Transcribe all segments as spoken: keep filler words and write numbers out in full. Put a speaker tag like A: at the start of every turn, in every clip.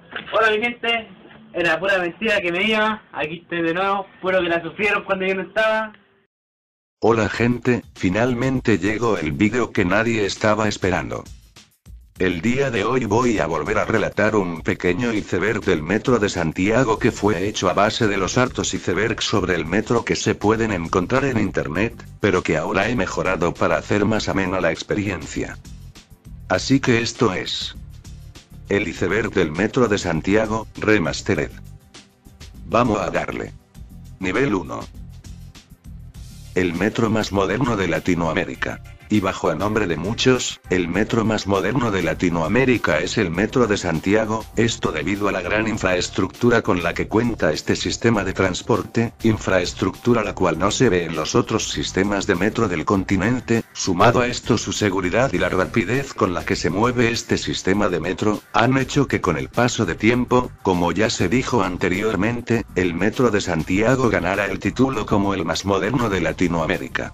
A: Hola mi gente, era pura mentira que me iba, aquí estoy de nuevo, puro que la sufrieron cuando yo no estaba.
B: Hola gente, finalmente llegó el vídeo que nadie estaba esperando. El día de hoy voy a volver a relatar un pequeño iceberg del metro de Santiago que fue hecho a base de los hartos icebergs sobre el metro que se pueden encontrar en internet, pero que ahora he mejorado para hacer más amena la experiencia. Así que esto es el iceberg del metro de Santiago, Remastered. Vamos a darle. Nivel uno. El metro más moderno de Latinoamérica. Y bajo el nombre de muchos, el metro más moderno de Latinoamérica es el Metro de Santiago, esto debido a la gran infraestructura con la que cuenta este sistema de transporte, infraestructura la cual no se ve en los otros sistemas de metro del continente. Sumado a esto su seguridad y la rapidez con la que se mueve este sistema de metro, han hecho que con el paso de tiempo, como ya se dijo anteriormente, el Metro de Santiago ganara el título como el más moderno de Latinoamérica.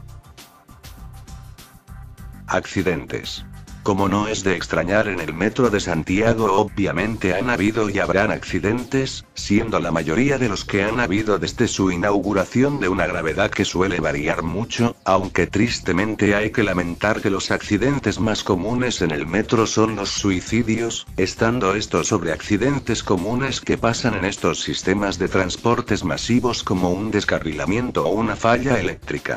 B: Accidentes. Como no es de extrañar, en el Metro de Santiago obviamente han habido y habrán accidentes, siendo la mayoría de los que han habido desde su inauguración de una gravedad que suele variar mucho, aunque tristemente hay que lamentar que los accidentes más comunes en el metro son los suicidios, estando estos sobre accidentes comunes que pasan en estos sistemas de transportes masivos como un descarrilamiento o una falla eléctrica.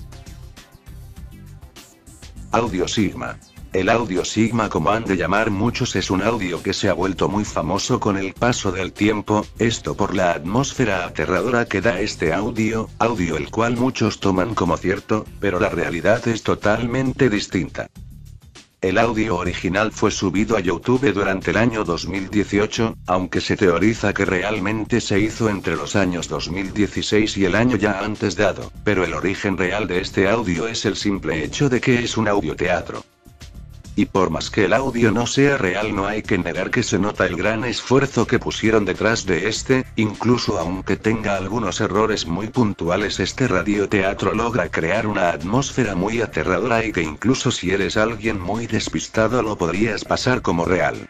B: Audio Sigma. El audio Sigma, como han de llamar muchos, es un audio que se ha vuelto muy famoso con el paso del tiempo, esto por la atmósfera aterradora que da este audio, audio el cual muchos toman como cierto, pero la realidad es totalmente distinta. El audio original fue subido a YouTube durante el año dos mil dieciocho, aunque se teoriza que realmente se hizo entre los años dos mil dieciséis y el año ya antes dado, pero el origen real de este audio es el simple hecho de que es un audioteatro. Y por más que el audio no sea real, no hay que negar que se nota el gran esfuerzo que pusieron detrás de este, incluso aunque tenga algunos errores muy puntuales, este radioteatro logra crear una atmósfera muy aterradora y que incluso si eres alguien muy despistado lo podrías pasar como real.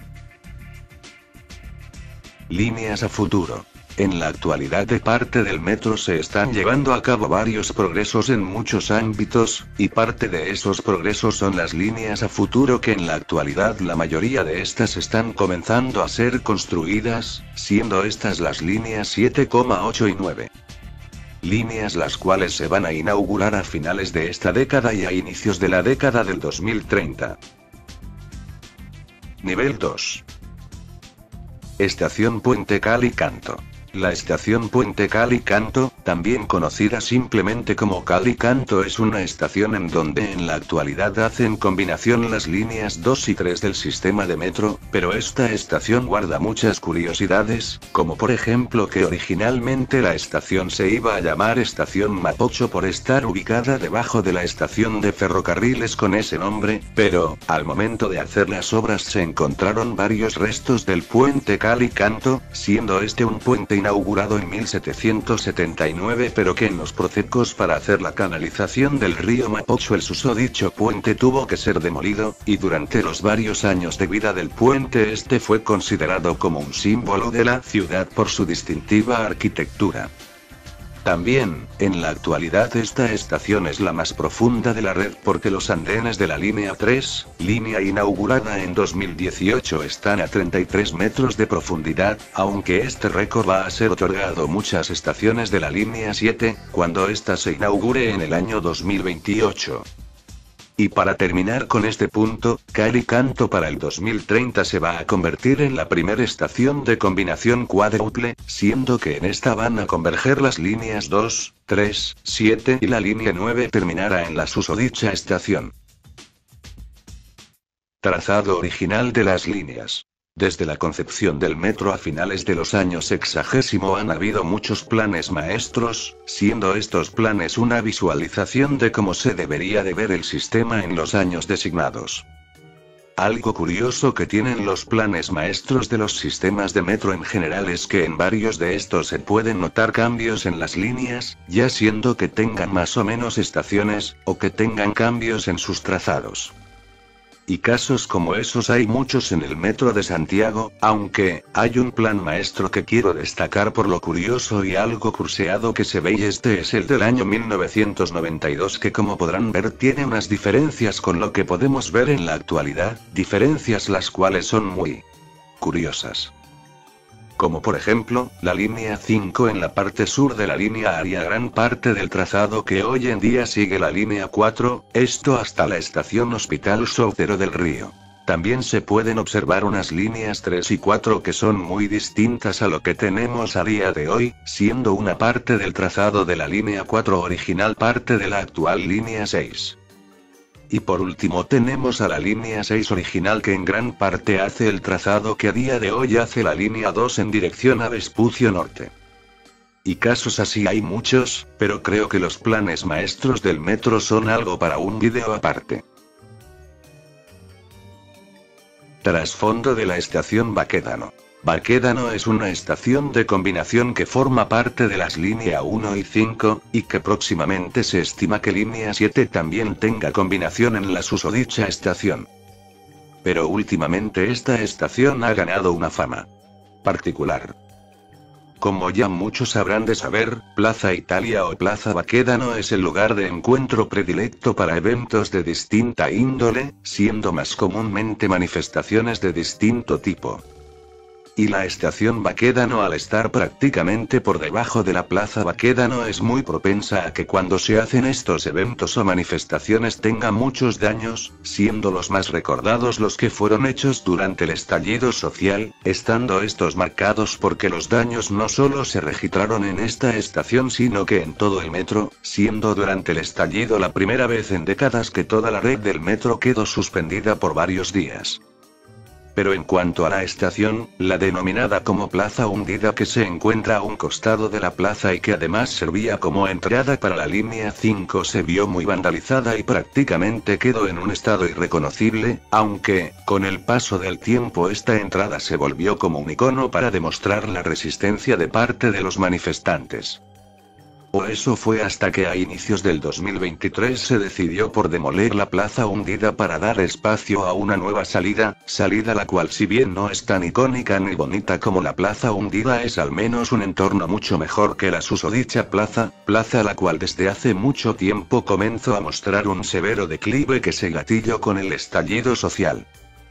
B: Líneas a futuro. En la actualidad de parte del metro se están llevando a cabo varios progresos en muchos ámbitos, y parte de esos progresos son las líneas a futuro, que en la actualidad la mayoría de estas están comenzando a ser construidas, siendo estas las líneas siete, ocho y nueve. Líneas las cuales se van a inaugurar a finales de esta década y a inicios de la década del dos mil treinta. Nivel dos. Estación Puente Cali Canto. La estación Puente Cali Canto, también conocida simplemente como Cali Canto, es una estación en donde en la actualidad hacen combinación las líneas dos y tres del sistema de metro, pero esta estación guarda muchas curiosidades, como por ejemplo que originalmente la estación se iba a llamar Estación Mapocho por estar ubicada debajo de la estación de ferrocarriles con ese nombre, pero, al momento de hacer las obras se encontraron varios restos del Puente Cali Canto, siendo este un puente inaugurado en mil setecientos setenta y nueve, pero que en los procesos para hacer la canalización del río Mapocho el susodicho puente tuvo que ser demolido, y durante los varios años de vida del puente este fue considerado como un símbolo de la ciudad por su distintiva arquitectura. También, en la actualidad esta estación es la más profunda de la red porque los andenes de la línea tres, línea inaugurada en dos mil dieciocho, están a treinta y tres metros de profundidad, aunque este récord va a ser otorgado muchas estaciones de la línea siete, cuando ésta se inaugure en el año dos mil veintiocho. Y para terminar con este punto, Cali Canto para el dos mil treinta se va a convertir en la primera estación de combinación cuádruple, siendo que en esta van a converger las líneas dos, tres, siete y la línea nueve terminará en la susodicha estación. Trazado original de las líneas. Desde la concepción del metro a finales de los años sexagésimo han habido muchos planes maestros, siendo estos planes una visualización de cómo se debería de ver el sistema en los años designados. Algo curioso que tienen los planes maestros de los sistemas de metro en general es que en varios de estos se pueden notar cambios en las líneas, ya siendo que tengan más o menos estaciones, o que tengan cambios en sus trazados. Y casos como esos hay muchos en el metro de Santiago, aunque, hay un plan maestro que quiero destacar por lo curioso y algo curseado que se ve, y este es el del año mil novecientos noventa y dos, que como podrán ver tiene unas diferencias con lo que podemos ver en la actualidad, diferencias las cuales son muy curiosas. Como por ejemplo, la línea cinco en la parte sur de la línea haría gran parte del trazado que hoy en día sigue la línea cuatro, esto hasta la estación Hospital Sotero del Río. También se pueden observar unas líneas tres y cuatro que son muy distintas a lo que tenemos a día de hoy, siendo una parte del trazado de la línea cuatro original parte de la actual línea seis. Y por último tenemos a la línea seis original, que en gran parte hace el trazado que a día de hoy hace la línea dos en dirección a Vespucio Norte. Y casos así hay muchos, pero creo que los planes maestros del metro son algo para un vídeo aparte. Trasfondo de la estación Baquedano. Baquedano es una estación de combinación que forma parte de las línea uno y cinco, y que próximamente se estima que línea siete también tenga combinación en la susodicha estación. Pero últimamente esta estación ha ganado una fama particular. Como ya muchos habrán de saber, Plaza Italia o Plaza Baquedano es el lugar de encuentro predilecto para eventos de distinta índole, siendo más comúnmente manifestaciones de distinto tipo. Y la estación Baquedano, al estar prácticamente por debajo de la Plaza Baquedano, es muy propensa a que cuando se hacen estos eventos o manifestaciones tenga muchos daños, siendo los más recordados los que fueron hechos durante el estallido social, estando estos marcados porque los daños no solo se registraron en esta estación sino que en todo el metro, siendo durante el estallido la primera vez en décadas que toda la red del metro quedó suspendida por varios días. Pero en cuanto a la estación, la denominada como Plaza Hundida, que se encuentra a un costado de la plaza y que además servía como entrada para la línea cinco, se vio muy vandalizada y prácticamente quedó en un estado irreconocible, aunque, con el paso del tiempo esta entrada se volvió como un icono para demostrar la resistencia de parte de los manifestantes. O eso fue hasta que a inicios del dos mil veintitrés se decidió por demoler la Plaza Hundida para dar espacio a una nueva salida, salida la cual, si bien no es tan icónica ni bonita como la Plaza Hundida, es al menos un entorno mucho mejor que la susodicha plaza, plaza la cual desde hace mucho tiempo comenzó a mostrar un severo declive que se gatilló con el estallido social.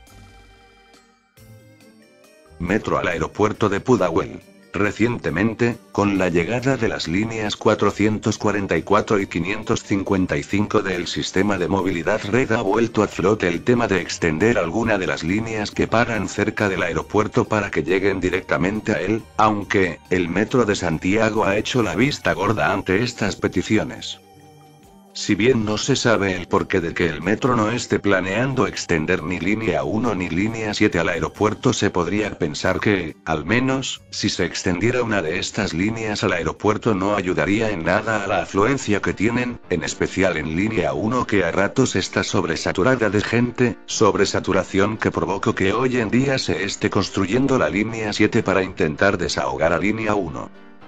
B: Metro al aeropuerto de Pudahuel. Recientemente, con la llegada de las líneas cuatrocientos cuarenta y cuatro y quinientos cincuenta y cinco del sistema de movilidad red, ha vuelto a flote el tema de extender alguna de las líneas que paran cerca del aeropuerto para que lleguen directamente a él, aunque, el Metro de Santiago ha hecho la vista gorda ante estas peticiones. Si bien no se sabe el porqué de que el metro no esté planeando extender ni línea uno ni línea siete al aeropuerto, se podría pensar que, al menos, si se extendiera una de estas líneas al aeropuerto no ayudaría en nada a la afluencia que tienen, en especial en línea uno, que a ratos está sobresaturada de gente, sobresaturación que provocó que hoy en día se esté construyendo la línea siete para intentar desahogar a línea uno.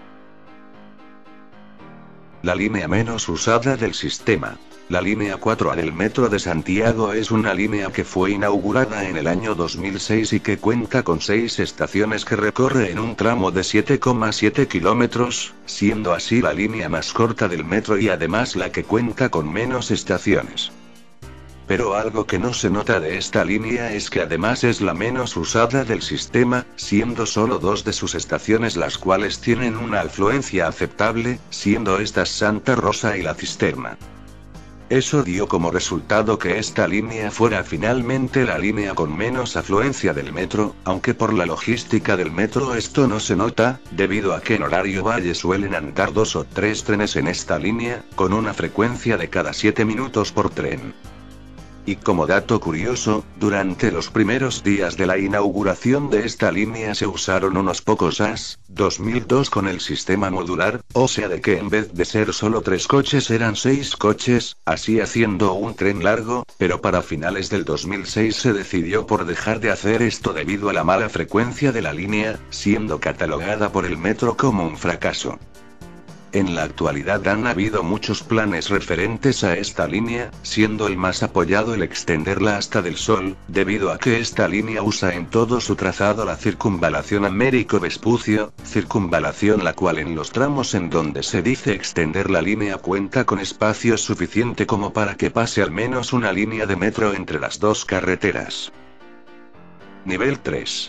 B: La línea menos usada del sistema. La línea cuatro A del Metro de Santiago es una línea que fue inaugurada en el año dos mil seis y que cuenta con seis estaciones que recorre en un tramo de siete coma siete kilómetros, siendo así la línea más corta del metro y además la que cuenta con menos estaciones. Pero algo que no se nota de esta línea es que además es la menos usada del sistema, siendo solo dos de sus estaciones las cuales tienen una afluencia aceptable, siendo estas Santa Rosa y La Cisterna. Eso dio como resultado que esta línea fuera finalmente la línea con menos afluencia del metro, aunque por la logística del metro esto no se nota, debido a que en horario valle suelen andar dos o tres trenes en esta línea, con una frecuencia de cada siete minutos por tren. Y como dato curioso, durante los primeros días de la inauguración de esta línea se usaron unos pocos A S dos mil dos con el sistema modular, o sea de que en vez de ser solo tres coches eran seis coches, así haciendo un tren largo, pero para finales del dos mil seis se decidió por dejar de hacer esto debido a la mala frecuencia de la línea, siendo catalogada por el metro como un fracaso. En la actualidad han habido muchos planes referentes a esta línea, siendo el más apoyado el extenderla hasta del Sol, debido a que esta línea usa en todo su trazado la circunvalación Américo Vespucio, circunvalación la cual en los tramos en donde se dice extender la línea cuenta con espacio suficiente como para que pase al menos una línea de metro entre las dos carreteras. Nivel tres.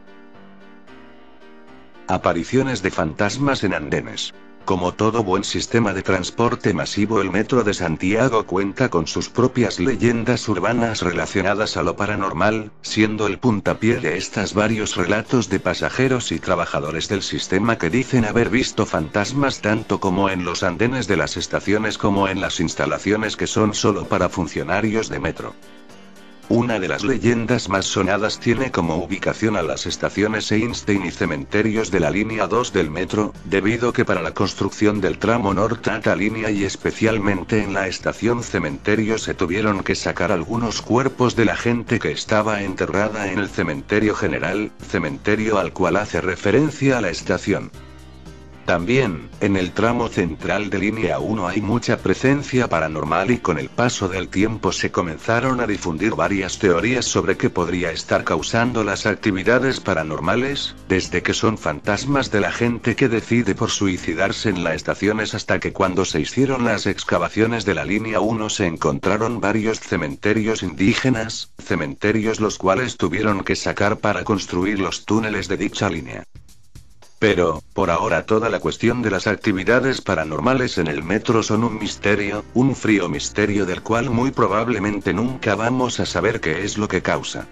B: Apariciones de fantasmas en andenes. Como todo buen sistema de transporte masivo, el Metro de Santiago cuenta con sus propias leyendas urbanas relacionadas a lo paranormal, siendo el puntapié de estas varios relatos de pasajeros y trabajadores del sistema que dicen haber visto fantasmas tanto como en los andenes de las estaciones como en las instalaciones que son solo para funcionarios de metro. Una de las leyendas más sonadas tiene como ubicación a las estaciones Einstein y cementerios de la línea dos del metro, debido que para la construcción del tramo norte de esta línea y especialmente en la estación Cementerio se tuvieron que sacar algunos cuerpos de la gente que estaba enterrada en el cementerio general, cementerio al cual hace referencia a la estación. También, en el tramo central de línea uno hay mucha presencia paranormal y con el paso del tiempo se comenzaron a difundir varias teorías sobre qué podría estar causando las actividades paranormales, desde que son fantasmas de la gente que decide por suicidarse en las estaciones hasta que cuando se hicieron las excavaciones de la línea uno se encontraron varios cementerios indígenas, cementerios los cuales tuvieron que sacar para construir los túneles de dicha línea. Pero, por ahora toda la cuestión de las actividades paranormales en el metro son un misterio, un frío misterio del cual muy probablemente nunca vamos a saber qué es lo que causa.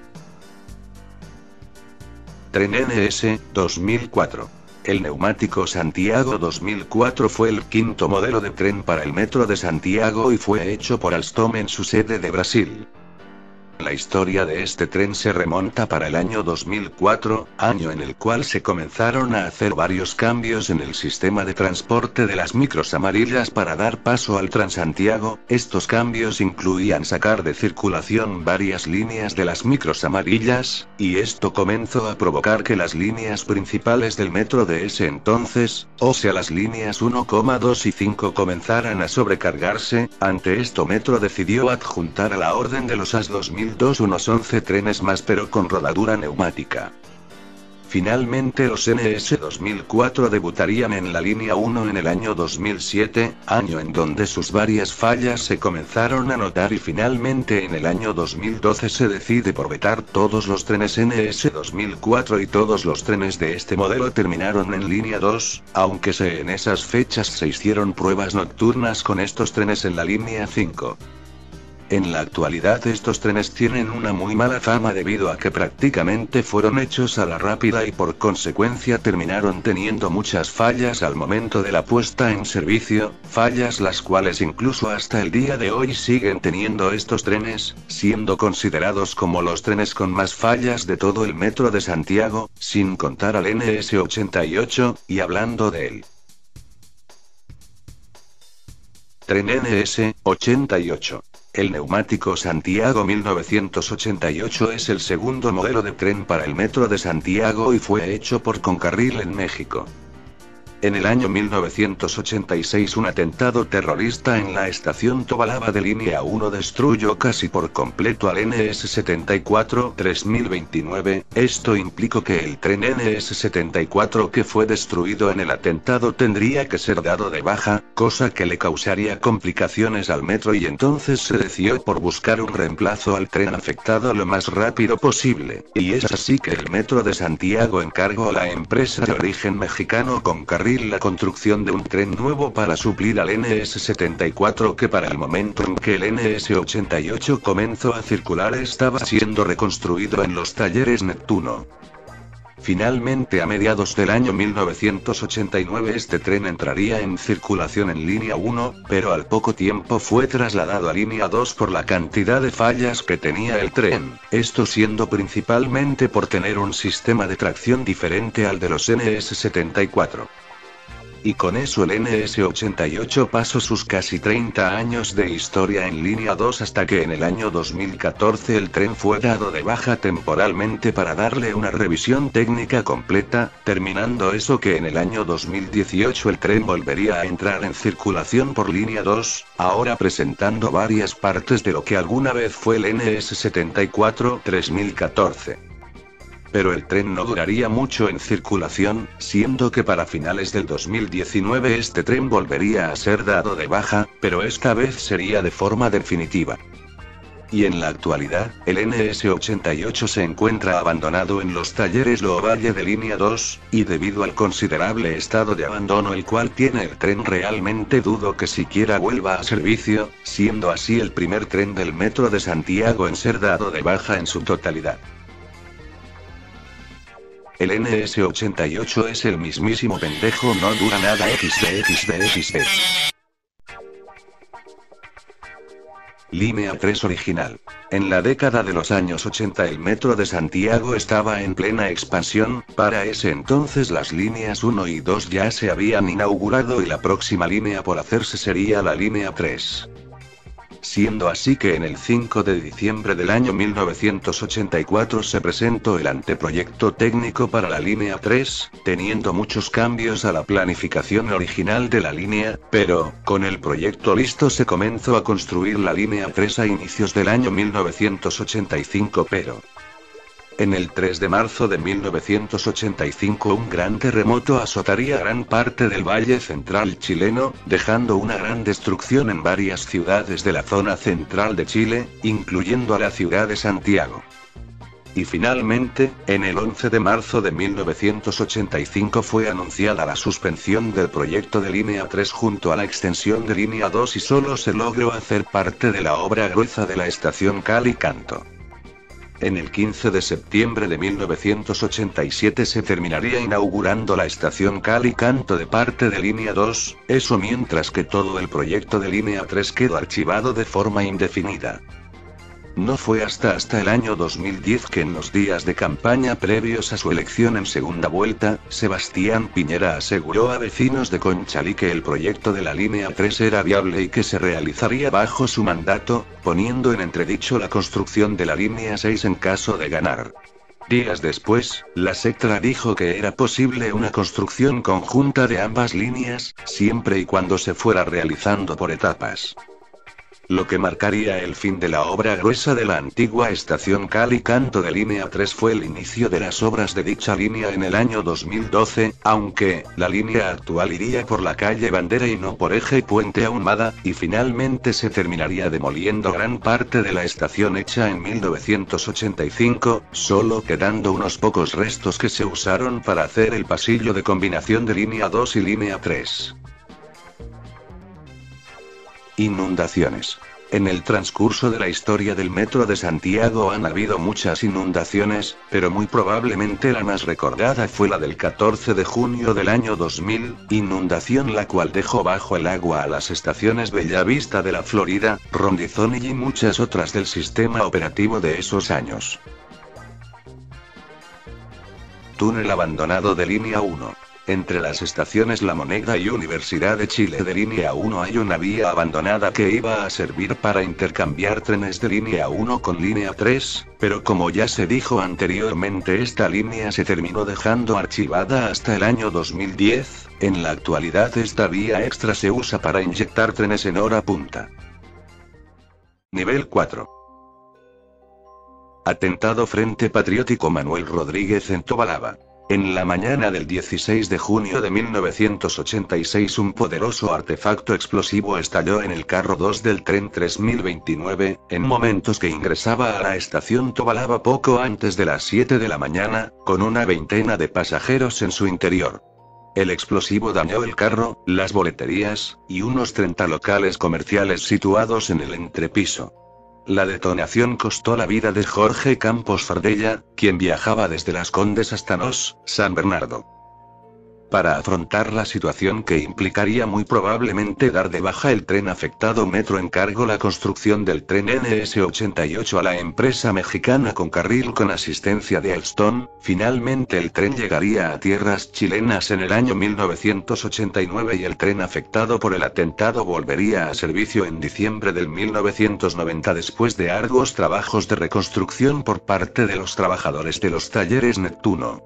B: Tren N S, dos mil cuatro. El neumático Santiago dos mil cuatro fue el quinto modelo de tren para el metro de Santiago y fue hecho por Alstom en su sede de Brasil. La historia de este tren se remonta para el año dos mil cuatro, año en el cual se comenzaron a hacer varios cambios en el sistema de transporte de las micros amarillas para dar paso al Transantiago. Estos cambios incluían sacar de circulación varias líneas de las micros amarillas, y esto comenzó a provocar que las líneas principales del metro de ese entonces, o sea las líneas uno, dos y cinco comenzaran a sobrecargarse. Ante esto Metro decidió adjuntar a la orden de los A S dos mil dos unos once trenes más pero con rodadura neumática. Finalmente los N S dos mil cuatro debutarían en la línea uno en el año dos mil siete, año en donde sus varias fallas se comenzaron a notar y finalmente en el año dos mil doce se decide por vetar todos los trenes N S dos mil cuatro y todos los trenes de este modelo terminaron en línea dos, aunque se en esas fechas se hicieron pruebas nocturnas con estos trenes en la línea cinco. En la actualidad estos trenes tienen una muy mala fama debido a que prácticamente fueron hechos a la rápida y por consecuencia terminaron teniendo muchas fallas al momento de la puesta en servicio, fallas las cuales incluso hasta el día de hoy siguen teniendo estos trenes, siendo considerados como los trenes con más fallas de todo el metro de Santiago, sin contar al N S ochenta y ocho, y hablando de él. Tren N S ochenta y ocho. El neumático Santiago mil novecientos ochenta y ocho es el segundo modelo de tren para el metro de Santiago y fue hecho por Concarril en México. En el año mil novecientos ochenta y seis un atentado terrorista en la estación Tobalaba de línea uno destruyó casi por completo al N S setenta y cuatro tres mil veintinueve, esto implicó que el tren N S setenta y cuatro que fue destruido en el atentado tendría que ser dado de baja, cosa que le causaría complicaciones al metro y entonces se decidió por buscar un reemplazo al tren afectado lo más rápido posible, y es así que el metro de Santiago encargó a la empresa de origen mexicano Concarril la construcción de un tren nuevo para suplir al N S setenta y cuatro que para el momento en que el N S ochenta y ocho comenzó a circular estaba siendo reconstruido en los talleres Neptuno. Finalmente a mediados del año mil novecientos ochenta y nueve este tren entraría en circulación en línea uno, pero al poco tiempo fue trasladado a línea dos por la cantidad de fallas que tenía el tren, esto siendo principalmente por tener un sistema de tracción diferente al de los N S setenta y cuatro. Y con eso el N S ochenta y ocho pasó sus casi treinta años de historia en línea dos hasta que en el año dos mil catorce el tren fue dado de baja temporalmente para darle una revisión técnica completa, terminando eso que en el año dos mil dieciocho el tren volvería a entrar en circulación por línea dos, ahora presentando varias partes de lo que alguna vez fue el N S setenta y cuatro tres mil catorce. Pero el tren no duraría mucho en circulación, siendo que para finales del dos mil diecinueve este tren volvería a ser dado de baja, pero esta vez sería de forma definitiva. Y en la actualidad, el N S ochenta y ocho se encuentra abandonado en los talleres Lovalle de línea dos, y debido al considerable estado de abandono el cual tiene el tren realmente dudo que siquiera vuelva a servicio, siendo así el primer tren del Metro de Santiago en ser dado de baja en su totalidad. El N S ochenta y ocho es el mismísimo pendejo, no dura nada equis de equis de equis de. Línea tres original. En la década de los años ochenta el Metro de Santiago estaba en plena expansión, para ese entonces las líneas uno y dos ya se habían inaugurado y la próxima línea por hacerse sería la línea tres. Siendo así que en el cinco de diciembre del año mil novecientos ochenta y cuatro se presentó el anteproyecto técnico para la línea tres, teniendo muchos cambios a la planificación original de la línea, pero, con el proyecto listo se comenzó a construir la línea tres a inicios del año mil novecientos ochenta y cinco pero... En el tres de marzo de mil novecientos ochenta y cinco un gran terremoto azotaría gran parte del Valle Central chileno, dejando una gran destrucción en varias ciudades de la zona central de Chile, incluyendo a la ciudad de Santiago. Y finalmente, en el once de marzo de mil novecientos ochenta y cinco fue anunciada la suspensión del proyecto de línea tres junto a la extensión de línea dos y solo se logró hacer parte de la obra gruesa de la estación Cali Canto. En el quince de septiembre de mil novecientos ochenta y siete se terminaría inaugurando la estación Cali Canto de parte de línea dos, eso mientras que todo el proyecto de línea tres quedó archivado de forma indefinida. No fue hasta hasta el año dos mil diez que en los días de campaña previos a su elección en segunda vuelta, Sebastián Piñera aseguró a vecinos de Conchalí que el proyecto de la línea tres era viable y que se realizaría bajo su mandato, poniendo en entredicho la construcción de la línea seis en caso de ganar. Días después, la Sectra dijo que era posible una construcción conjunta de ambas líneas, siempre y cuando se fuera realizando por etapas. Lo que marcaría el fin de la obra gruesa de la antigua estación Cali Canto de línea tres fue el inicio de las obras de dicha línea en el año dos mil doce, aunque, la línea actual iría por la calle Bandera y no por Eje Puente Ahumada, y finalmente se terminaría demoliendo gran parte de la estación hecha en mil novecientos ochenta y cinco, solo quedando unos pocos restos que se usaron para hacer el pasillo de combinación de línea dos y línea tres. Inundaciones. En el transcurso de la historia del Metro de Santiago han habido muchas inundaciones, pero muy probablemente la más recordada fue la del catorce de junio del año dos mil, inundación la cual dejó bajo el agua a las estaciones Bellavista de la Florida, Rondizoni y muchas otras del sistema operativo de esos años. Túnel abandonado de línea uno. Entre las estaciones La Moneda y Universidad de Chile de línea uno hay una vía abandonada que iba a servir para intercambiar trenes de línea uno con línea tres, pero como ya se dijo anteriormente esta línea se terminó dejando archivada hasta el año dos mil diez, en la actualidad esta vía extra se usa para inyectar trenes en hora punta. Nivel cuatro. Atentado Frente Patriótico Manuel Rodríguez en Tobalaba. En la mañana del dieciséis de junio de mil novecientos ochenta y seis un poderoso artefacto explosivo estalló en el carro dos del tren tres mil veintinueve, en momentos que ingresaba a la estación Tobalaba poco antes de las siete de la mañana, con una veintena de pasajeros en su interior. El explosivo dañó el carro, las boleterías, y unos treinta locales comerciales situados en el entrepiso. La detonación costó la vida de Jorge Campos Fardella, quien viajaba desde Las Condes hasta Nos, San Bernardo. Para afrontar la situación que implicaría muy probablemente dar de baja el tren afectado, Metro encargó la construcción del tren N S ochenta y ocho a la empresa mexicana Concarril con asistencia de Alstom. Finalmente el tren llegaría a tierras chilenas en el año mil novecientos ochenta y nueve y el tren afectado por el atentado volvería a servicio en diciembre del mil novecientos noventa después de arduos trabajos de reconstrucción por parte de los trabajadores de los talleres Neptuno.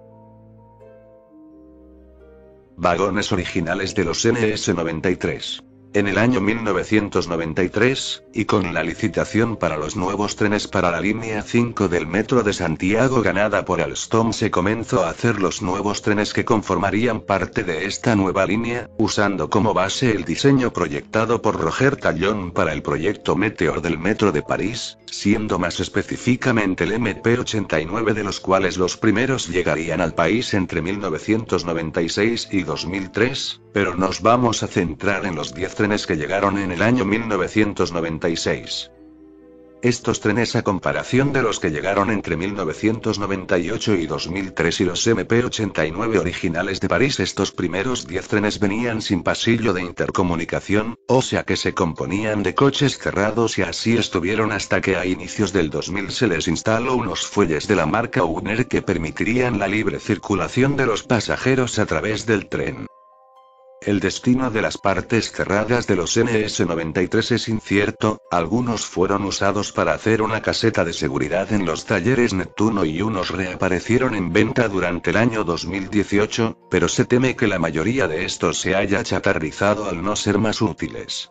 B: Vagones originales de los N S noventa y tres. En el año mil novecientos noventa y tres, y con la licitación para los nuevos trenes para la línea cinco del Metro de Santiago ganada por Alstom, se comenzó a hacer los nuevos trenes que conformarían parte de esta nueva línea, usando como base el diseño proyectado por Roger Tallón para el proyecto Meteor del Metro de París, siendo más específicamente el M P ochenta y nueve, de los cuales los primeros llegarían al país entre mil novecientos noventa y seis y dos mil tres, pero nos vamos a centrar en los diez trenes que llegaron en el año mil novecientos noventa y seis. Estos trenes, a comparación de los que llegaron entre mil novecientos noventa y ocho y dos mil tres y los M P ochenta y nueve originales de París, estos primeros diez trenes venían sin pasillo de intercomunicación, o sea que se componían de coches cerrados, y así estuvieron hasta que a inicios del dos mil se les instaló unos fuelles de la marca Unner que permitirían la libre circulación de los pasajeros a través del tren. El destino de las partes cerradas de los N S noventa y tres es incierto. Algunos fueron usados para hacer una caseta de seguridad en los talleres Neptuno y unos reaparecieron en venta durante el año dos mil dieciocho, pero se teme que la mayoría de estos se haya chatarrizado al no ser más útiles.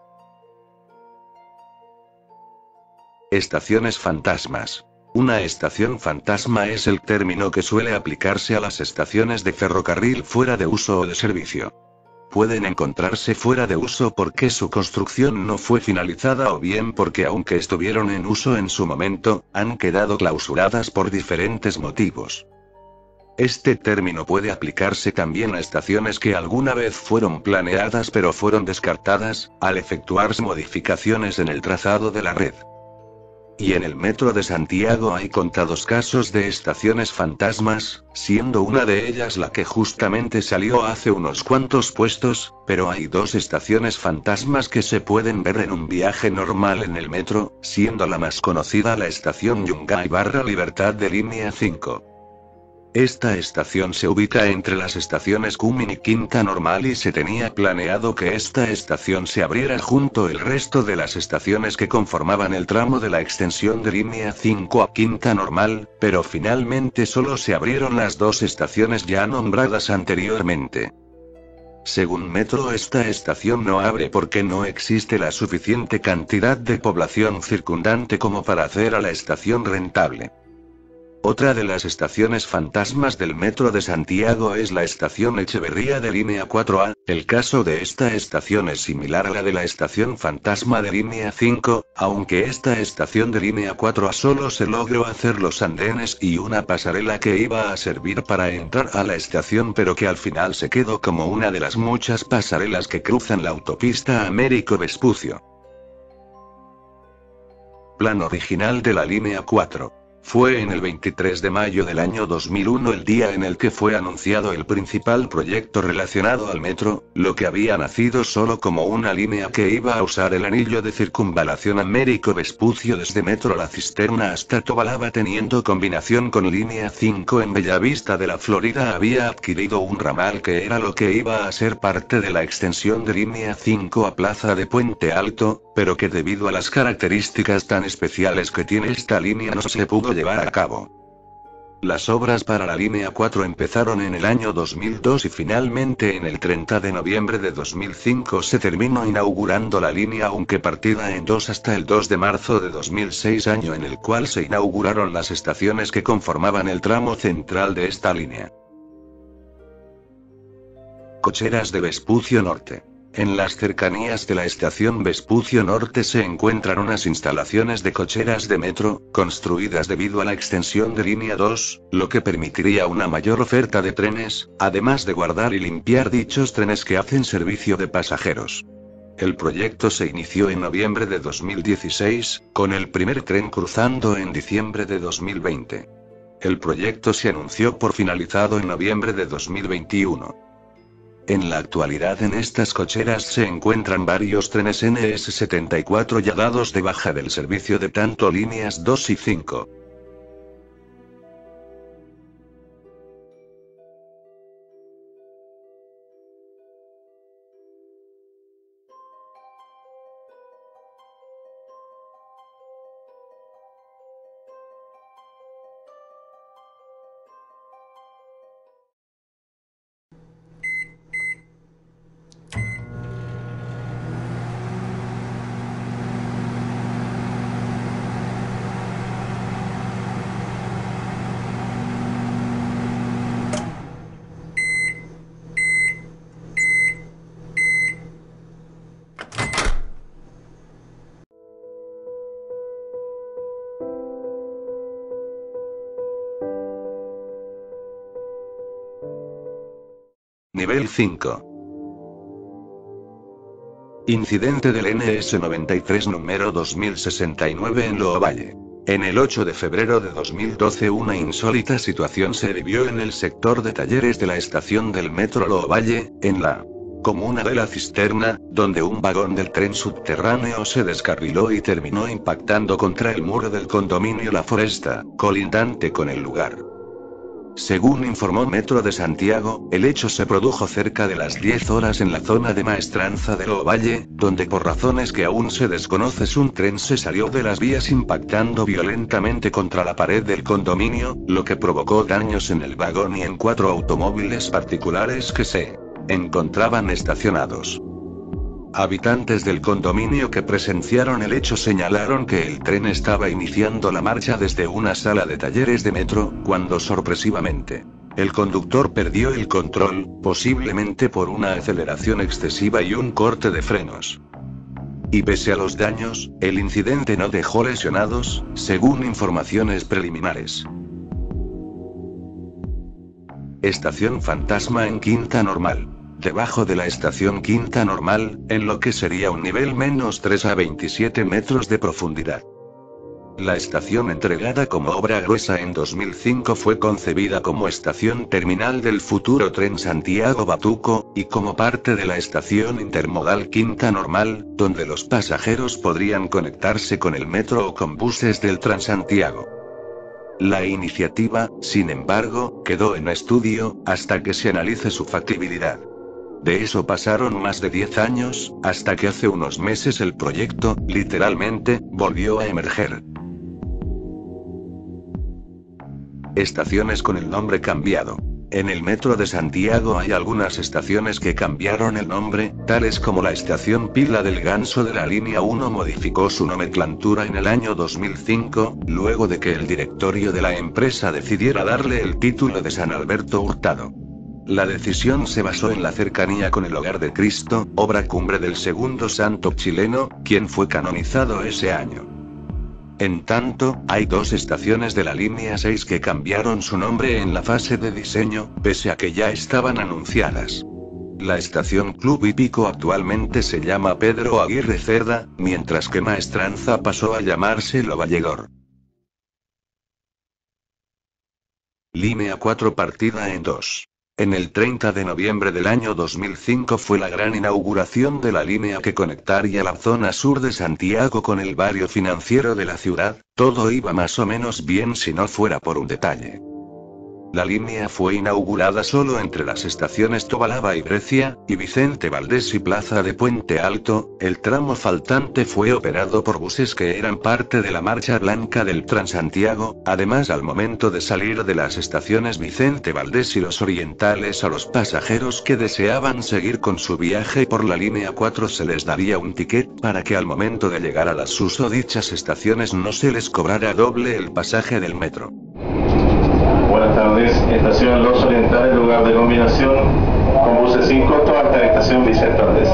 B: Estaciones fantasmas. Una estación fantasma es el término que suele aplicarse a las estaciones de ferrocarril fuera de uso o de servicio. Pueden encontrarse fuera de uso porque su construcción no fue finalizada, o bien porque, aunque estuvieron en uso en su momento, han quedado clausuradas por diferentes motivos. Este término puede aplicarse también a estaciones que alguna vez fueron planeadas pero fueron descartadas, al efectuarse modificaciones en el trazado de la red. Y en el Metro de Santiago hay contados casos de estaciones fantasmas, siendo una de ellas la que justamente salió hace unos cuantos puestos, pero hay dos estaciones fantasmas que se pueden ver en un viaje normal en el metro, siendo la más conocida la estación Yungay barra Libertad de línea cinco. Esta estación se ubica entre las estaciones Cumin y Quinta Normal y se tenía planeado que esta estación se abriera junto el resto de las estaciones que conformaban el tramo de la extensión de línea cinco a Quinta Normal, pero finalmente solo se abrieron las dos estaciones ya nombradas anteriormente. Según Metro, esta estación no abre porque no existe la suficiente cantidad de población circundante como para hacer a la estación rentable. Otra de las estaciones fantasmas del Metro de Santiago es la estación Echeverría de línea cuatro A. El caso de esta estación es similar a la de la estación fantasma de línea cinco, aunque esta estación de línea cuatro A solo se logró hacer los andenes y una pasarela que iba a servir para entrar a la estación, pero que al final se quedó como una de las muchas pasarelas que cruzan la autopista Américo Vespucio. Plan original de la línea cuatro. Fue en el veintitrés de mayo del año dos mil uno el día en el que fue anunciado el principal proyecto relacionado al metro, lo que había nacido solo como una línea que iba a usar el anillo de circunvalación Américo Vespucio desde Metro La Cisterna hasta Tobalaba, teniendo combinación con línea cinco en Bellavista de la Florida. Había adquirido un ramal que era lo que iba a ser parte de la extensión de línea cinco a Plaza de Puente Alto, pero que debido a las características tan especiales que tiene esta línea no se pudo llevar a cabo. Las obras para la línea cuatro empezaron en el año dos mil dos y finalmente en el treinta de noviembre de dos mil cinco se terminó inaugurando la línea, aunque partida en dos hasta el dos de marzo de dos mil seis, año en el cual se inauguraron las estaciones que conformaban el tramo central de esta línea. Cocheras de Vespucio Norte. En las cercanías de la estación Vespucio Norte se encuentran unas instalaciones de cocheras de metro, construidas debido a la extensión de línea dos, lo que permitiría una mayor oferta de trenes, además de guardar y limpiar dichos trenes que hacen servicio de pasajeros. El proyecto se inició en noviembre de dos mil dieciséis, con el primer tren cruzando en diciembre de dos mil veinte. El proyecto se anunció por finalizado en noviembre de dos mil veintiuno. En la actualidad en estas cocheras se encuentran varios trenes N S setenta y cuatro ya dados de baja del servicio de tanto líneas dos y cinco. Nivel cinco. Incidente del N S noventa y tres número dos mil sesenta y nueve en Loovalle. En el ocho de febrero de dos mil doce una insólita situación se vivió en el sector de talleres de la estación del metro Loovalle, en la comuna de La Cisterna, donde un vagón del tren subterráneo se descarriló y terminó impactando contra el muro del condominio La Foresta, colindante con el lugar. Según informó Metro de Santiago, el hecho se produjo cerca de las diez horas en la zona de Maestranza de Loovalle, donde por razones que aún se desconocen un tren se salió de las vías impactando violentamente contra la pared del condominio, lo que provocó daños en el vagón y en cuatro automóviles particulares que se encontraban estacionados. Habitantes del condominio que presenciaron el hecho señalaron que el tren estaba iniciando la marcha desde una sala de talleres de metro, cuando sorpresivamente, el conductor perdió el control, posiblemente por una aceleración excesiva y un corte de frenos. Y pese a los daños, el incidente no dejó lesionados, según informaciones preliminares. Estación fantasma en Quinta Normal. Debajo de la estación Quinta Normal, en lo que sería un nivel menos tres a veintisiete metros de profundidad. La estación entregada como obra gruesa en dos mil cinco fue concebida como estación terminal del futuro tren Santiago-Batuco, y como parte de la estación intermodal Quinta Normal, donde los pasajeros podrían conectarse con el metro o con buses del Transantiago. La iniciativa, sin embargo, quedó en estudio, hasta que se analice su factibilidad. De eso pasaron más de diez años, hasta que hace unos meses el proyecto, literalmente, volvió a emerger. Estaciones con el nombre cambiado. En el Metro de Santiago hay algunas estaciones que cambiaron el nombre, tales como la estación Pila del Ganso de la línea uno modificó su nomenclatura en el año dos mil cinco, luego de que el directorio de la empresa decidiera darle el título de San Alberto Hurtado. La decisión se basó en la cercanía con el Hogar de Cristo, obra cumbre del segundo santo chileno, quien fue canonizado ese año. En tanto, hay dos estaciones de la línea seis que cambiaron su nombre en la fase de diseño, pese a que ya estaban anunciadas. La estación Club Hípico actualmente se llama Pedro Aguirre Cerda, mientras que Maestranza pasó a llamarse Lovalledor. Línea cuatro partida en dos. En el treinta de noviembre del año dos mil cinco fue la gran inauguración de la línea que conectaría la zona sur de Santiago con el barrio financiero de la ciudad. Todo iba más o menos bien si no fuera por un detalle. La línea fue inaugurada solo entre las estaciones Tobalaba y Grecia, y Vicente Valdés y Plaza de Puente Alto. El tramo faltante fue operado por buses que eran parte de la marcha blanca del Transantiago. Además, al momento de salir de las estaciones Vicente Valdés y Los Orientales, a los pasajeros que deseaban seguir con su viaje por la línea cuatro se les daría un ticket para que al momento de llegar a las susodichas estaciones no se les cobrara doble el pasaje del metro.
C: Buenas tardes, estación Los Orientales, lugar de combinación, con buses sin costo hasta la estación Vicente Valdés.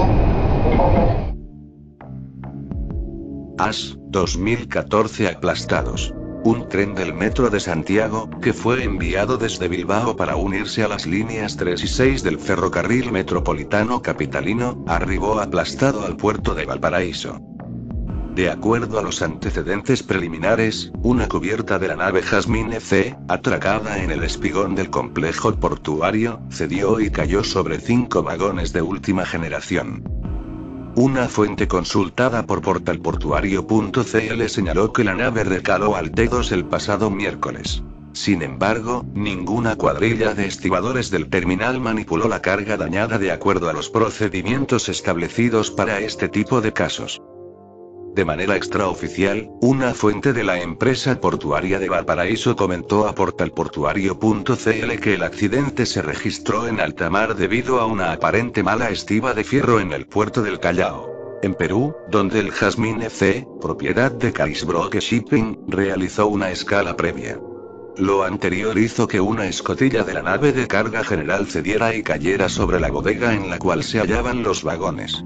B: A S, dos mil catorce Aplastados. Un tren del Metro de Santiago, que fue enviado desde Bilbao para unirse a las líneas tres y seis del ferrocarril metropolitano capitalino, arribó aplastado al puerto de Valparaíso. De acuerdo a los antecedentes preliminares, una cubierta de la nave Jasmine C, atracada en el espigón del complejo portuario, cedió y cayó sobre cinco vagones de última generación. Una fuente consultada por portalportuario punto c l señaló que la nave recaló al T dos el pasado miércoles. Sin embargo, ninguna cuadrilla de estibadores del terminal manipuló la carga dañada de acuerdo a los procedimientos establecidos para este tipo de casos. De manera extraoficial, una fuente de la empresa portuaria de Valparaíso comentó a portalportuario punto c l que el accidente se registró en alta mar debido a una aparente mala estiba de fierro en el puerto del Callao, en Perú, donde el Jasmine C, propiedad de Carisbrooke Shipping, realizó una escala previa. Lo anterior hizo que una escotilla de la nave de carga general cediera y cayera sobre la bodega en la cual se hallaban los vagones.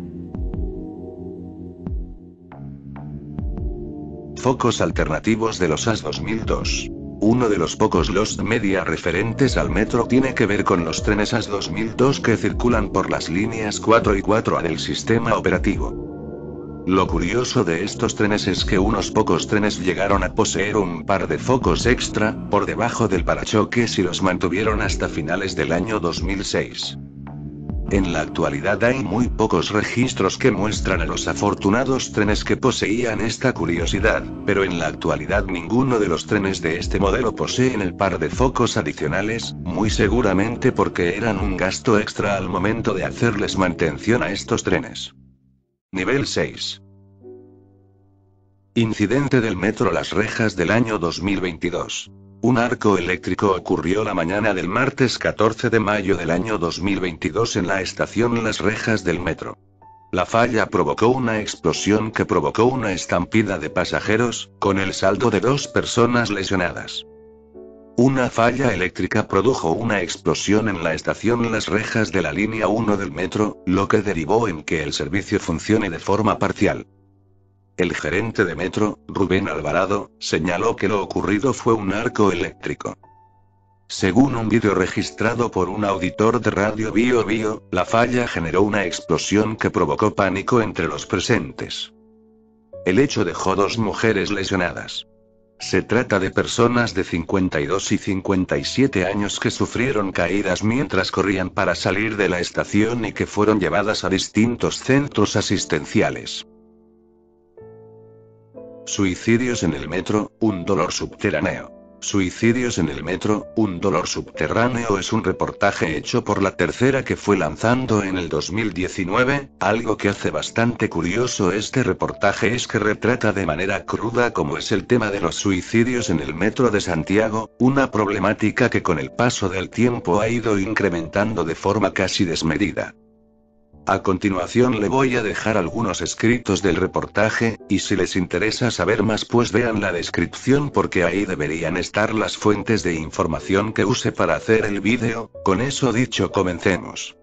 B: Focos alternativos de los A S dos mil dos. Uno de los pocos Lost Media referentes al metro tiene que ver con los trenes A S dos mil dos que circulan por las líneas cuatro y cuatro A del sistema operativo. Lo curioso de estos trenes es que unos pocos trenes llegaron a poseer un par de focos extra, por debajo del parachoques y los mantuvieron hasta finales del año dos mil seis. En la actualidad hay muy pocos registros que muestran a los afortunados trenes que poseían esta curiosidad, pero en la actualidad ninguno de los trenes de este modelo poseen el par de focos adicionales, muy seguramente porque eran un gasto extra al momento de hacerles mantención a estos trenes. Nivel seis. Incidente del metro Las Rejas del año dos mil veintidós. Un arco eléctrico ocurrió la mañana del martes catorce de mayo del año dos mil veintidós en la estación Las Rejas del metro. La falla provocó una explosión que provocó una estampida de pasajeros, con el saldo de dos personas lesionadas. Una falla eléctrica produjo una explosión en la estación Las Rejas de la línea uno del metro, lo que derivó en que el servicio funcione de forma parcial. El gerente de metro, Rubén Alvarado, señaló que lo ocurrido fue un arco eléctrico. Según un vídeo registrado por un auditor de Radio Bio Bio, la falla generó una explosión que provocó pánico entre los presentes. El hecho dejó dos mujeres lesionadas. Se trata de personas de cincuenta y dos y cincuenta y siete años que sufrieron caídas mientras corrían para salir de la estación y que fueron llevadas a distintos centros asistenciales. Suicidios en el metro, un dolor subterráneo. Suicidios en el metro, un dolor subterráneo es un reportaje hecho por La Tercera que fue lanzando en el dos mil diecinueve, algo que hace bastante curioso este reportaje es que retrata de manera cruda cómo es el tema de los suicidios en el metro de Santiago, una problemática que con el paso del tiempo ha ido incrementando de forma casi desmedida. A continuación le voy a dejar algunos escritos del reportaje, y si les interesa saber más pues vean la descripción porque ahí deberían estar las fuentes de información que use para hacer el vídeo. Con eso dicho comencemos.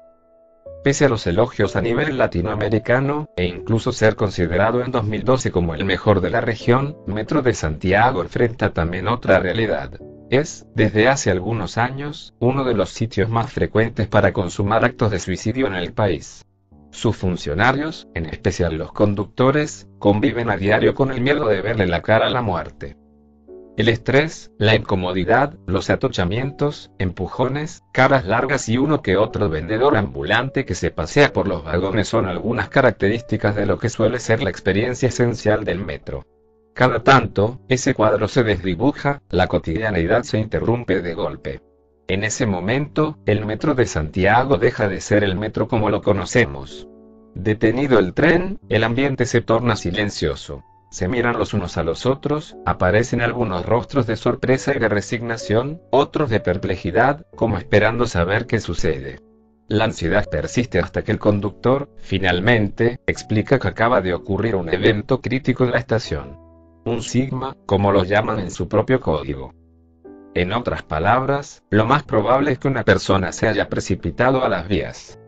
D: Pese a los elogios a nivel latinoamericano, e incluso ser considerado en dos mil doce como el mejor de la región, Metro de Santiago enfrenta también otra realidad. Es, desde hace algunos años, uno de los sitios más frecuentes para consumar actos de suicidio en el país. Sus funcionarios, en especial los conductores, conviven a diario con el miedo de verle la cara a la muerte. El estrés, la incomodidad, los atochamientos, empujones, caras largas y uno que otro vendedor ambulante que se pasea por los vagones son algunas características de lo que suele ser la experiencia esencial del metro. Cada tanto, ese cuadro se desdibuja, la cotidianeidad se interrumpe de golpe. En ese momento, el metro de Santiago deja de ser el metro como lo conocemos. Detenido el tren, el ambiente se torna silencioso. Se miran los unos a los otros, aparecen algunos rostros de sorpresa y de resignación, otros de perplejidad, como esperando saber qué sucede. La ansiedad persiste hasta que el conductor, finalmente, explica que acaba de ocurrir un evento crítico en la estación. Un sigma, como lo llaman en su propio código. En otras palabras, lo más probable es que una persona se haya precipitado a las vías.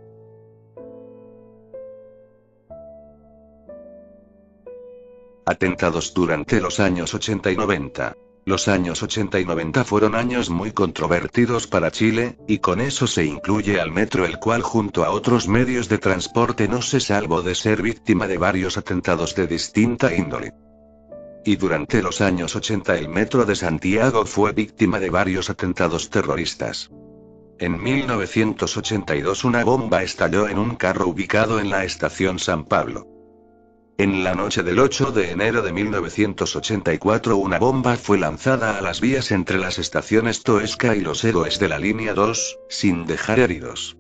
B: Atentados durante los años ochenta y noventa. Los años ochenta y noventa fueron años muy controvertidos para Chile, y con eso se incluye al metro, el cual junto a otros medios de transporte no se salvó de ser víctima de varios atentados de distinta índole. Y durante los años ochenta el metro de Santiago fue víctima de varios atentados terroristas. En mil novecientos ochenta y dos una bomba estalló en un carro ubicado en la estación San Pablo. En la noche del ocho de enero de mil novecientos ochenta y cuatro una bomba fue lanzada a las vías entre las estaciones Toesca y Los Héroes de la línea dos, sin dejar heridos.